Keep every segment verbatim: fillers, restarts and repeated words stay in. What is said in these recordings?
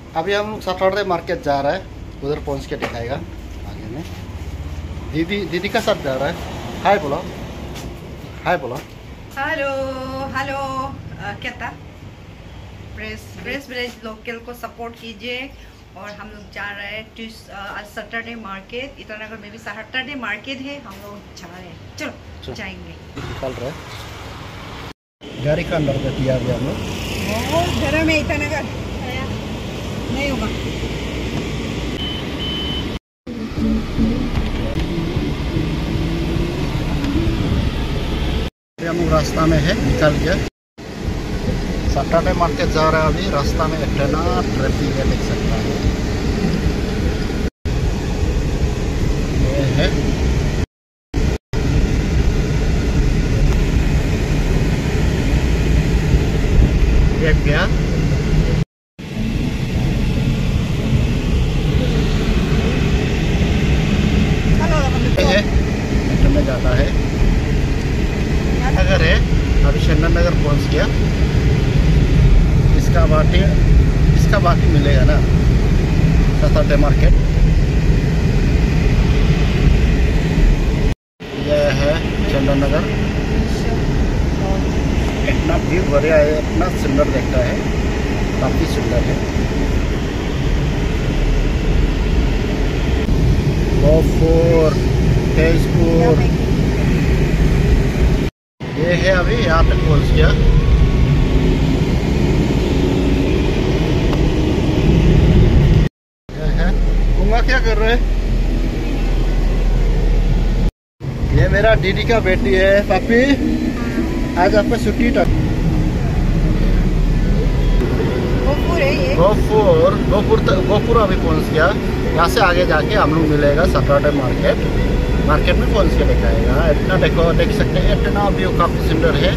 अभी हम लोग सैटरडे मार्केट जा रहा है, उधर पहुंच के दिखाएगा आगे में। दीदी दीदी का साथ जा रहा है। हाय बोलो, हाय बोलो। Hello hello. क्या था? प्रेस प्रेस विलेज लोकल को सपोर्ट कीजिए। और हम लोग जा रहे हैं ट्यूस आज सैटरडे मार्केट। ईटानगर में भी सैटरडे मार्केट है, हम लोग जा रहे हैं। चलो, चलो। जाएंगे। निकल रहे हैं गाड़ी का अंदर बैठ दिया अभी हम लोग। बहुत गर्म है ईटानगर, नहीं होगा। हम लोग रास्ता में है, निकल गया। सैटरडे मार्केट जा रहा है। अभी रास्ता में इतना ट्रैफिक है, देख सकता है। ये है एक गया। में जाता है नगर है। अभी चंदन नगर पहुंच गया। इसका बाटी इसका बाटी मिलेगा ना सैटरडे मार्केट। यह है चंदन नगर। इतना भीड़ भरा है, इतना सुंदर दिखता है, काफी सुंदर है। गोफोर तेजपुर ये है। अभी यहाँ तक पहुँच गया। ये है गुंगा। क्या कर रहे हैं? ये मेरा दीदी का बेटी है। पापी आज आपका छुट्टी तक। गोपुर है ये। गोपुर गोपुर गोपुर अभी पहुँच गया। यहाँ से आगे जाके हम लोग मिलेगा सैटरडे मार्केट। मार्केट में पहुंच के दिखाएगा। इतना देखो, देख सकते हैं, इतना व्यू काफी सुंदर है।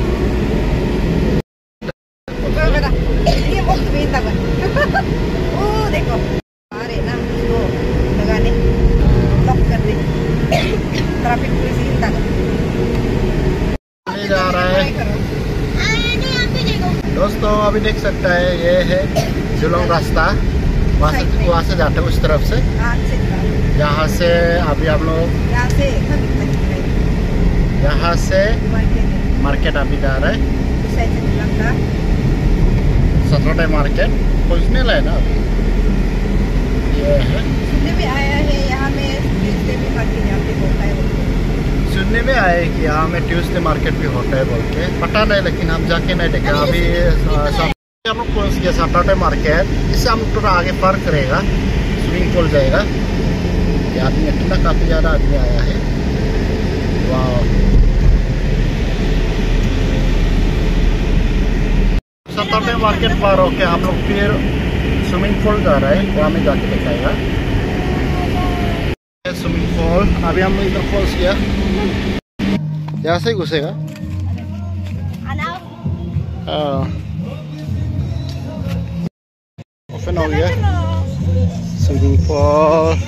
ओ देखो, अरे ना वो लगाने लॉक कर दे। ट्रैफिक पुलिस हिलता ले जा रहा है। दोस्तों अभी देख सकता है, ये है जुलूंग रास्ता। वहाँ से वहाँ से जाते हैं उस तरफ से। यहाँ से अभी हम लोग यहाँ से यहाँ से मार्केट अभी जा रहे हैं। सैटरडे मार्केट पहुँचने लगे ना अभी। ये है सुनने में आया है यहाँ में ट्यूसडे भी मार्केट यहाँ पे होता है। सुनने में आया कि यहाँ में ट्यूसडे मार्केट भी होता है बोल के, पता नहीं, लेकिन हम जाके नहीं देखा। अभी हम लोग पहुँच गया सैटरडे मार्केट। इससे हम थोड़ा आगे पार करेगा, स्विमिंग पूल जाएगा। ये आदमी इतना काफी ज्यादा आदमी आया है। वाह, सैटरडे मार्केट पार होके हम लोग फिर स्विमिंग पूल जा रहे हैं। वहाँ में जाके दिखाएगा स्विमिंग पूल। अभी हम लोग इधर पहुँच गया। यहाँ से घुसेगा। ओपन हो गया स्विमिंग पूल।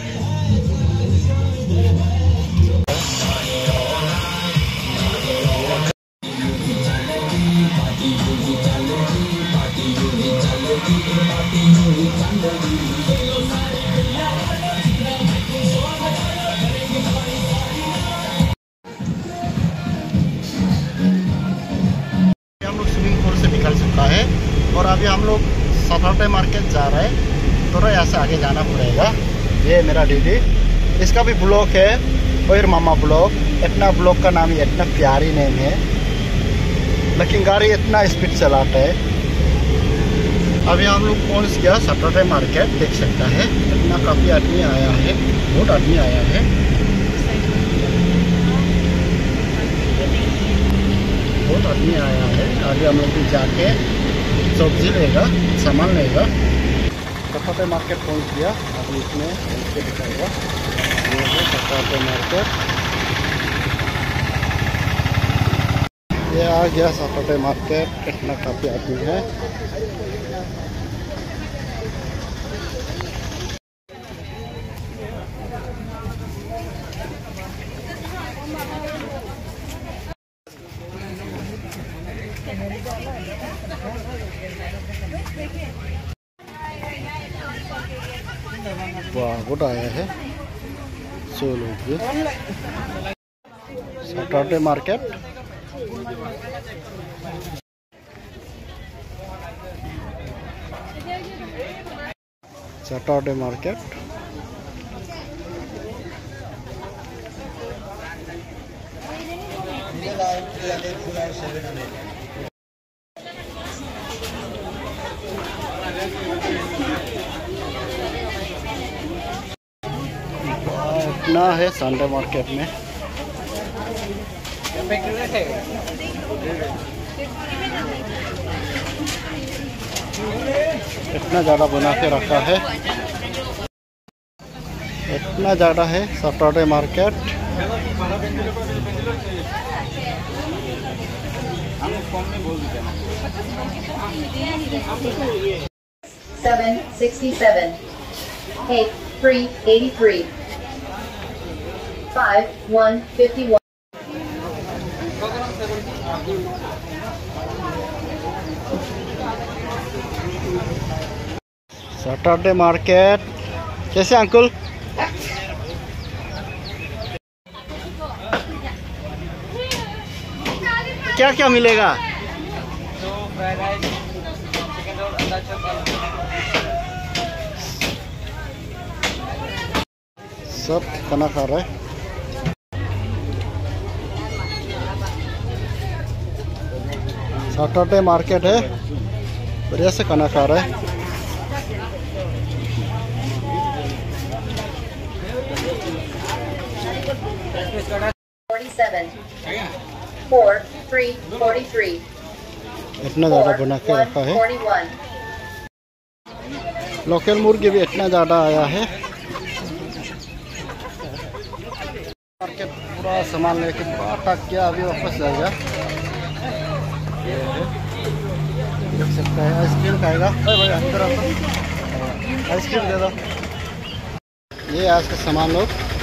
हम लोग स्विमिंग पूल से निकल चुका है और अभी हम लोग सैटरडे मार्केट जा रहे हैं। थोड़ा यहाँ से आगे जाना पड़ेगा। ये मेरा दीदी, इसका भी ब्लॉग है, और मामा ब्लॉग। इतना ब्लॉग का नाम ही इतना प्यारी नेम है, लेकिन गाड़ी इतना स्पीड चलाता है। अभी हम लोग पहुँच गया सैटरडे मार्केट। देख सकता है इतना काफ़ी आदमी आया है, बहुत आदमी आया है। बहुत आदमी आया है। अभी हम लोग भी जाके सब्जी लेगा, सामान लेगा। सैटरडे मार्केट पहुँच गया। अभी इसमें पहुँच के दिखाएगा। ये है सैटरडे मार्केट। ये आ गया सैटरडे मार्केट। इतना काफ़ी आदमी है। बहुत आया है सौ लोग। सैटरडे मार्केट सैटरडे मार्केट इतना है संडे मार्केट में। इतना ज़्यादा बना के रखा है, इतना ज़्यादा है Saturday market. seven sixty-seven, eight three eighty-three, five one fifty-one. Saturday market कैसे अंकुल? क्या क्या मिलेगा? सब खाना खा रहा है। सैटरडे मार्केट है, बढ़िया से खाना खा रहा है। forty-seven, four three forty-three, इतना ज़्यादा बना के one रखा है। forty-one. लोकल मुर्गी भी इतना ज़्यादा आया है। मार्केट पूरा सामान लेके बाटा किया, अभी वापस जाएगा। ये है, देख सकते हैं। आइसक्रीम खाएगा। अरे भाई अंदर आता, आइसक्रीम दे दो। ये आज का सामान लोग